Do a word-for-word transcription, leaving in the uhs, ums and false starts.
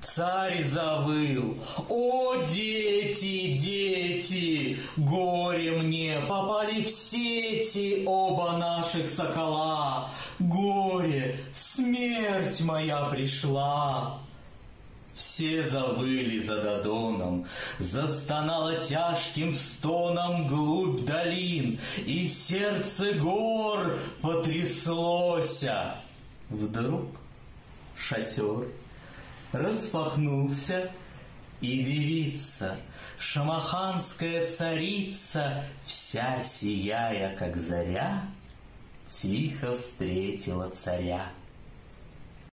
Царь завыл: «О, дети, дети, горе мне, попали в сети оба наших сокола, горе, смерть моя пришла». Все завыли за Додоном, застонало тяжким стоном глубь долин, и сердце гор потряслося. Вдруг шатер распахнулся, и девица, шамаханская царица, вся сияя, как заря, тихо встретила царя.